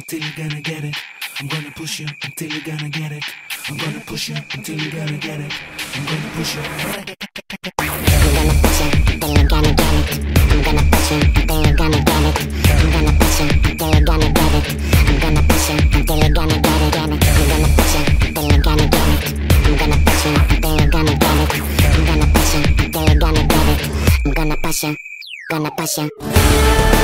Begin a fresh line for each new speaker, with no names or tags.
until you're gonna get it. I'm gonna push you until you're gonna get it. I'm gonna push you until you're gonna get it. I'm gonna push you.
I'm gonna push you until you're gonna get it. I'm gonna push you until you're gonna get it. I'm gonna push you until you're gonna get it. I'm gonna push you until you're gonna get it. I'm gonna push you until you're gonna get it. I'm gonna push you until you're gonna get it. I'm gonna push you until you're gonna get it. I'm gonna push you, gonna push you.